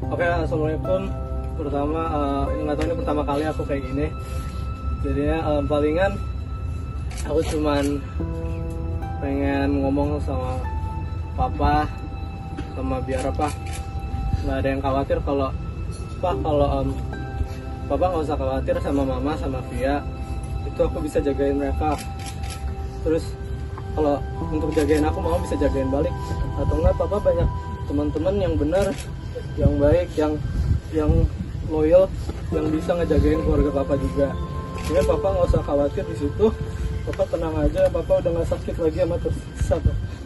Oke, assalamualaikum. Pertama, nggak tahu ini pertama kali aku kayak gini. Jadinya palingan aku cuman pengen ngomong sama papa, sama biar apa, nggak ada yang khawatir kalau papa nggak usah khawatir sama mama sama Via. Itu aku bisa jagain mereka. Terus kalau untuk jagain aku, mama bisa jagain balik. Atau enggak, papa banyak teman-teman yang benar, yang baik, yang loyal, yang bisa ngejagain keluarga papa juga. Jadi papa nggak usah khawatir di situ. Papa tenang aja, papa udah nggak sakit lagi sama tersesat.